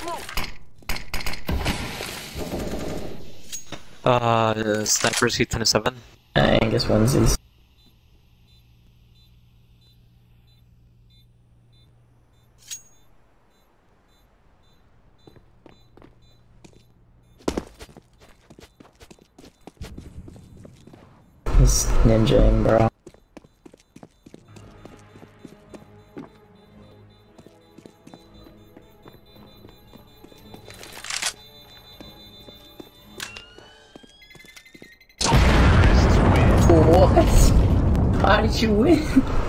Sniper C27. Angus onesies. He's ninjaing, bro. What? How did you win?